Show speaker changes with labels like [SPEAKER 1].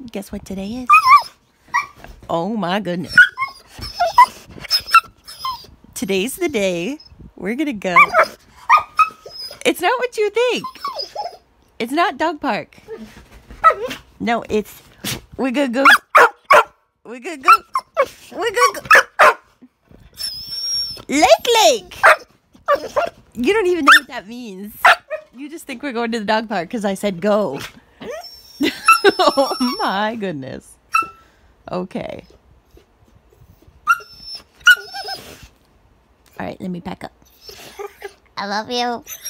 [SPEAKER 1] Guess what today is? Oh my goodness. Today's the day we're gonna go. It's not what you think. It's not dog park. No, it's we're gonna go. We're gonna go. We're gonna go. Lake. You don't even know what that means. You just think we're going to the dog park because I said go. Oh my goodness. Okay. All right, let me pack up.
[SPEAKER 2] I love you.